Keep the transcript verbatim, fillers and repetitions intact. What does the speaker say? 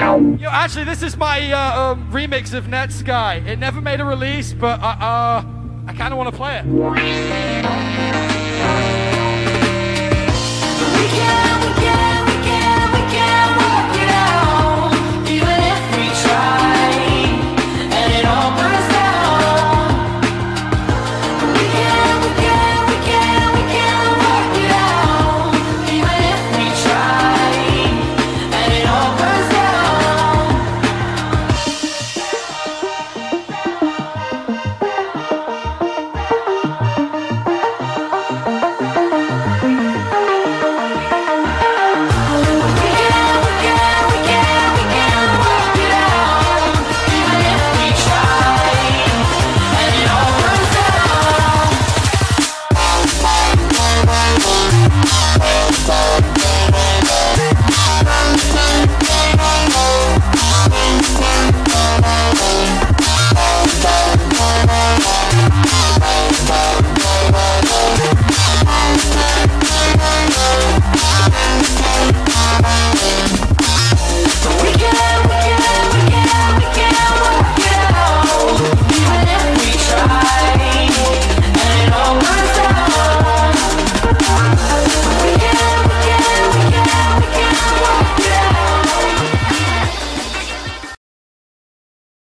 Yo, actually, this is my uh, um, remix of Netsky. It never made a release, but uh, uh, I kind of want to play it. We can, we can.